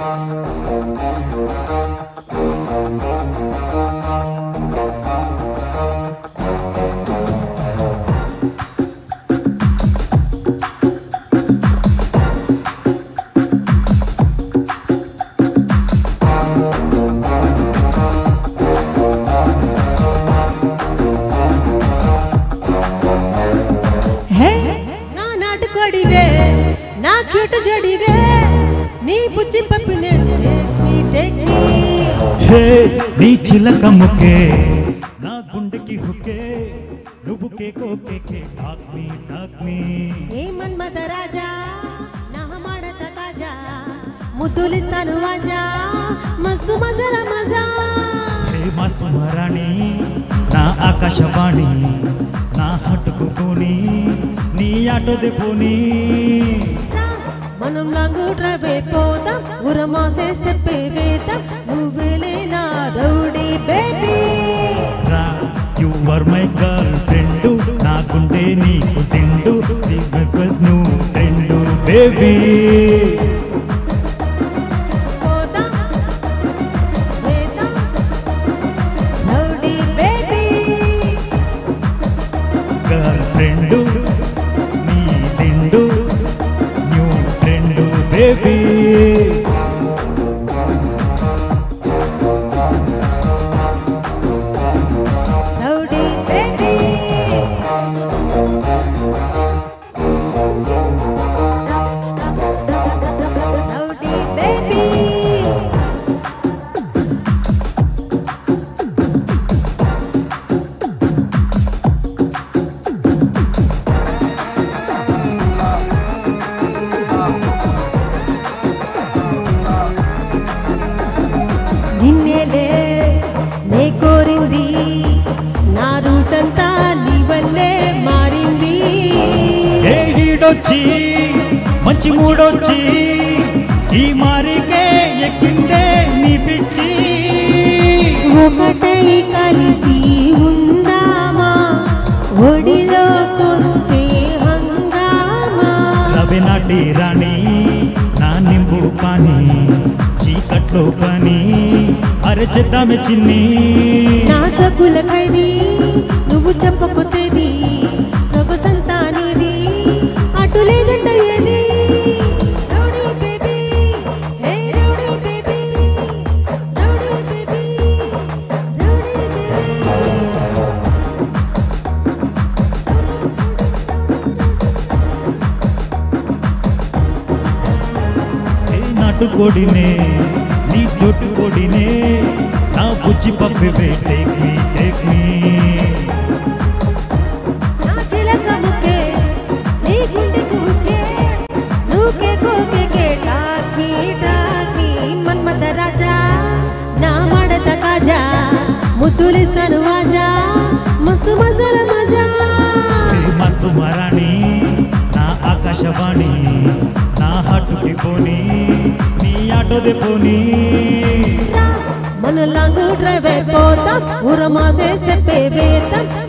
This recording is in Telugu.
నీ చిలక ముకే నా గుండెకి హుకే నువ్వు కేకో కేకే టాక్మీ టాక్మీ ఏ మన్మథ రాజా నా మాడత కాజా ముద్దులిస్తాను వాజా మస్తు మజల మజా హే మస్తు మహారాణి నా ఆకాశవాణి నా హట్టుకుని నీ ఆటోదే పోనీ మనం లాంగు డ్రైవే పోదాం ఉరమాసే స్టెప్పే వేద్దాం నువ్వేలే నా రౌడీ బేబీ రా you are my girlfriend నాకుంటే నీకు తిండు బికాస్ నువ్వు ఫ్రెండు బేబీ పోదాం వేద్దాం రౌడీ బేబీ గర్ల్ ఫ్రెండు నీ తిండు న్యూ ఫ్రెండు బేబీ మంచి మూడొచ్చి ఈ మారికే ఎక్కిందే నీ పిచ్చి ఒకటై కలిసి ఉందామా ఒడిలో కొంటే హంగామా రవినాటి రాణి నా నింబు పాని చీకట్లో పని అరచేద్దామె చిన్ని నా చకుల ఖైదీ నువ్వు చెప్పకపోతేది సొగసంతా నీది అటు లేదంట ఏది rowdy baby hey rowdy baby rowdy baby rowdy baby నాటుకోడినే నీ సొట్టుకోడినే నా బుజ్జి పప్పివే టేక్ మీ నా చిలక ముకే నీ గుండెకు హుకే నువ్వుకే కోకే టాకీ టాకీ మన్మథ రాజా నా మడత కాజా ముద్దులిస్తాను వాజా మస్తు మజల మజా మస్తు మహారాణి నా ఆకాశవాణి నా హట్టుకి పోనీ నీ ఆటోదే పోనీ మన లాంగు డ్రైవే పోతాం ఉరమాసే స్టెప్పే వేద్దాం